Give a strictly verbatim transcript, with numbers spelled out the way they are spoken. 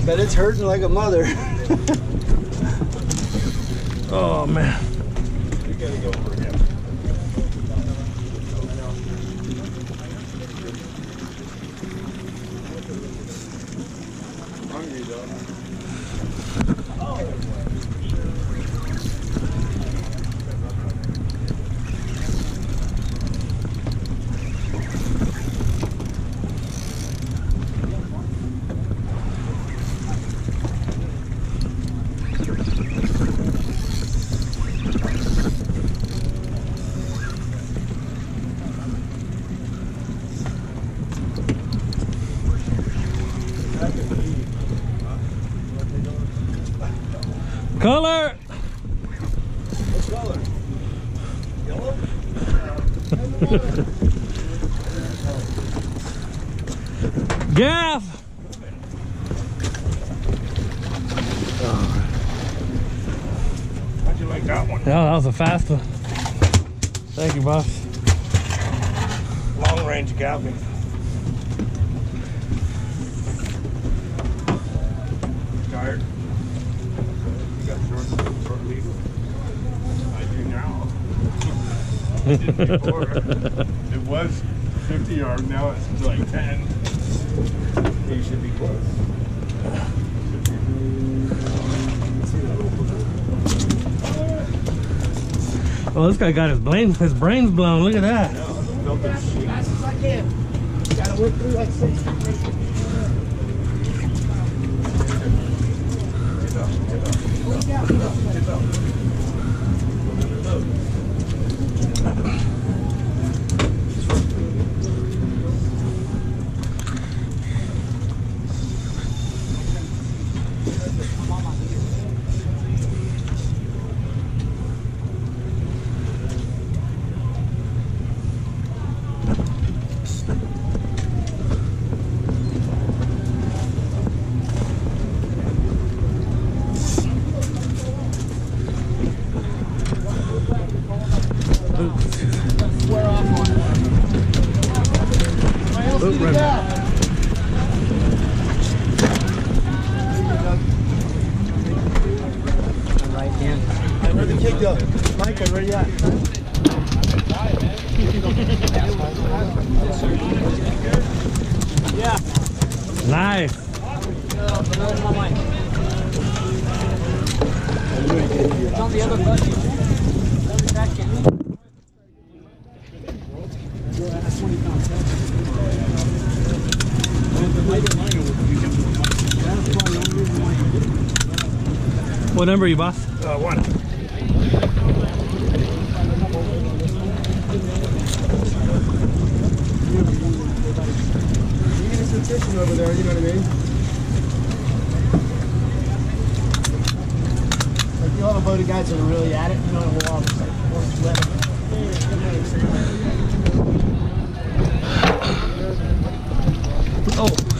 Bet it's hurting like a mother. Oh man. We gotta go for him. Hungry though. Color. What color? Yellow? Gaff. How'd you like that one? Yeah, that was a fast one. Thank you, boss. Long range gapping. Tired? You got short, short lead? I do now. I did before. It was fifty yards, now it's like ten. You should be close. Oh, this guy got his brain, his brains blown. Look at that. Built a sheet. As fast as I can. Gotta work through like six. Oh, right. Right hand. Where the kick go? Michael, where you at? Yeah. Nice. It's on the other button. What number are you, boss? Uh, one. You get some fishing over there, you know what I mean? Like you all the boated guys that are really at it, you know, we'll all just like, we'll just let them. Oh.